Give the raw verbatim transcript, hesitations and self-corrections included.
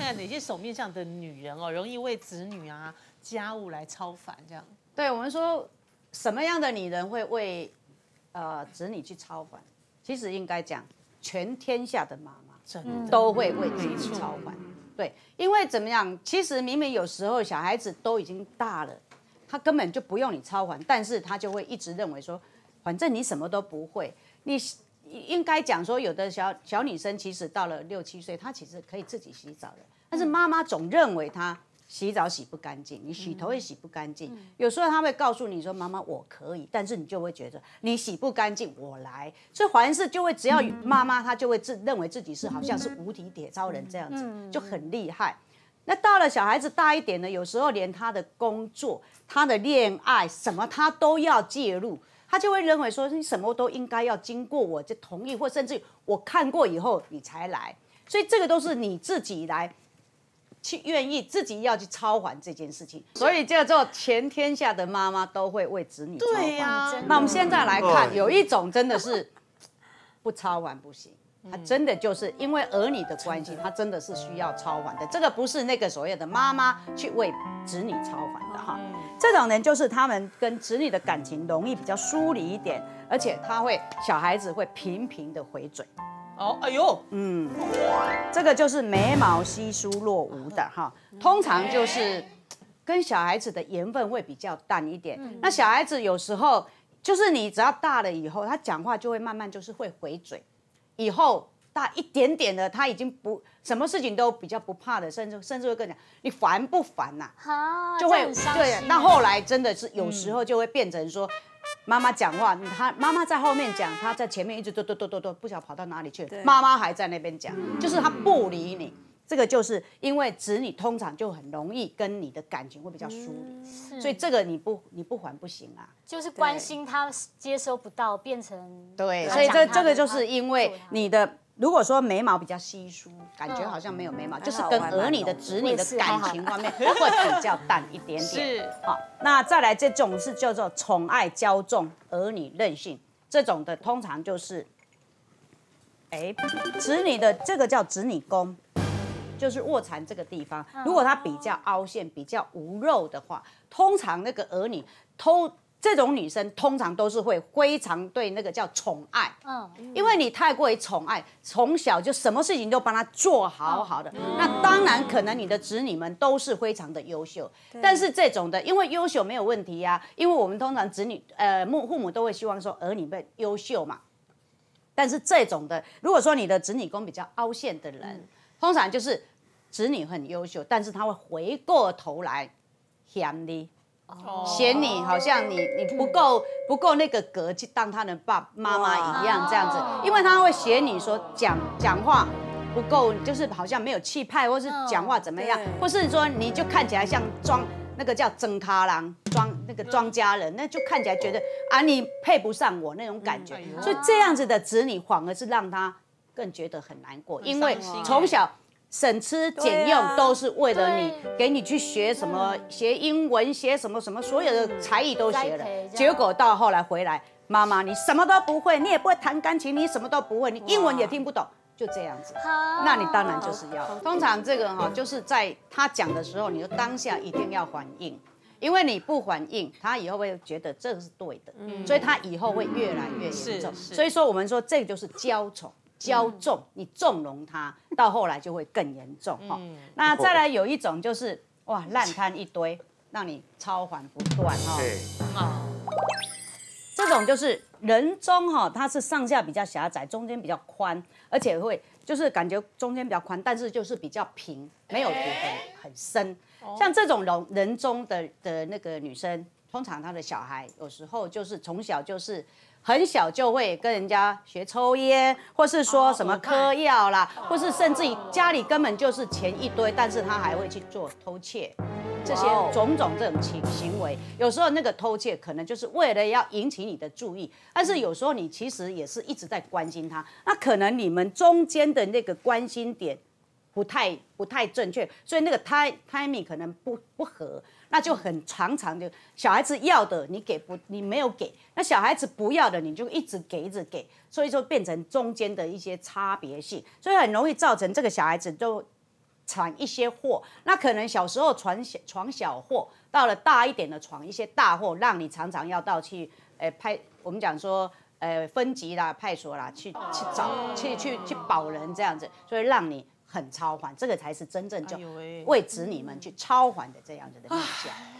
看哪些手面上的女人哦，容易为子女啊、家务来超凡这样。 对我们说，什么样的女人会为呃子女去超凡？其实应该讲，全天下的妈妈真的都会为子女超凡。对，因为怎么样？其实明明有时候小孩子都已经大了，他根本就不用你超凡，但是他就会一直认为说，反正你什么都不会，你应该讲说，有的小小女生其实到了六七岁，她其实可以自己洗澡的，但是妈妈总认为她洗澡洗不干净，你洗头也洗不干净。嗯、有时候她会告诉你说：“妈妈，我可以。”但是你就会觉得你洗不干净，我来。所以凡事就会只要妈妈，她就会自认为自己是好像是无敌铁超人这样子，就很厉害。那到了小孩子大一点呢，有时候连他的工作、他的恋爱什么，他都要介入。他就会认为说，你什么都应该要经过我这同意，或甚至我看过以后你才来，所以这个都是你自己来去愿意自己要去超还这件事情。所以叫做全天下的妈妈都会为子女超还。 对呀、啊， 那我们现在来看，有一种真的是不超还不行。他真的就是因为儿女的关系，他真的是需要超还的。这个不是那个所谓的妈妈去为子女超还的哈。这种人就是他们跟子女的感情容易比较疏离一点，而且他会小孩子会频频的回嘴。 哦，哎呦， 嗯，这个就是眉毛稀疏若无的哈，通常就是跟小孩子的缘分会比较淡一点。那小孩子有时候就是你只要大了以后，他讲话就会慢慢就是会回嘴。以后大一点点的，他已经不什么事情都比较不怕的，甚至甚至会跟你讲，你烦不烦呐、 啊？ 就会对。那后来真的是有时候就会变成说，妈妈讲话，他妈妈在后面讲，他在前面一直嘟嘟嘟嘟嘟，不晓得跑到哪里去，妈妈还在那边讲，就是他不理你。这个就是因为子女通常就很容易跟你的感情会比较疏离，嗯、所以这个你不你不还不行啊。 就是关心他接收不到，变成对，所以这这个就是因为你的如果说眉毛比较稀疏，感觉好像没有眉毛，嗯、就是跟儿女的子女的感情方面会比较淡一点点。 是， 好，那再来这种是叫做宠爱骄纵，儿女任性，这种的通常就是，哎，子女的这个叫子女宫。就是卧蚕这个地方，如果它比较凹陷、比较无肉的话，通常那个儿女，通这种女生通常都是会非常对那个叫宠爱，嗯，因为你太过于宠爱，从小就什么事情都帮她做好好的，那当然可能你的子女们都是非常的优秀，但是这种的，因为优秀没有问题呀、啊，因为我们通常子女呃父父母都会希望说儿女们优秀嘛，但是这种的，如果说你的子女宫比较凹陷的人。嗯通常就是子女很优秀，但是他会回过头来嫌你，哦、嫌你好像你你不够不够那个格去当他的爸妈妈一样这样子，因为他会嫌你说讲讲话不够，就是好像没有气派，或是讲话怎么样，或是说你就看起来像装那个叫真咖郎庄那个庄家人，那就看起来觉得啊你配不上我那种感觉，嗯、所以这样子的子女反而是让他。更觉得很难过，因为从小省吃俭用都是为了你，给你去学什么，学英文，学什么什么，所有的才艺都学了，结果到后来回来，妈妈你什么都不会，你也不会弹钢琴，你什么都不会，你英文也听不懂，就这样子，那你当然就是要，通常这个哈，就是在他讲的时候，你就当下一定要反应。因为你不反应，他以后会觉得这个是对的，嗯、所以他以后会越来越严重。所以说，我们说这个就是娇宠。骄纵，你纵容他，到后来就会更严重哈。嗯、那再来有一种就是哇烂摊一堆，让你超还不断哈。啊，这种就是人中哈，它是上下比较狭窄，中间比较宽，而且会就是感觉中间比较宽，但是就是比较平，没有很很深。像这种人人中的的那个女生，通常她的小孩有时候就是从小就是。很小就会跟人家学抽烟，或是说什么嗑药啦，或是甚至于家里根本就是钱一堆，但是他还会去做偷窃，这些种种这种行行为，有时候那个偷窃可能就是为了要引起你的注意，但是有时候你其实也是一直在关心他，那可能你们中间的那个关心点不太不太正确，所以那个 timing 可能不不合。那就很常常就小孩子要的你给不你没有给，那小孩子不要的你就一直给一直给，所以说变成中间的一些差别性，所以很容易造成这个小孩子都闯一些祸。那可能小时候闯小闯小祸，到了大一点的闯一些大祸，让你常常要到去，呃派我们讲说，呃分级啦、派出所啦，去去找、去去去保人这样子，所以让你很超还，这个才是真正就为子女们去超还的这样子的面向。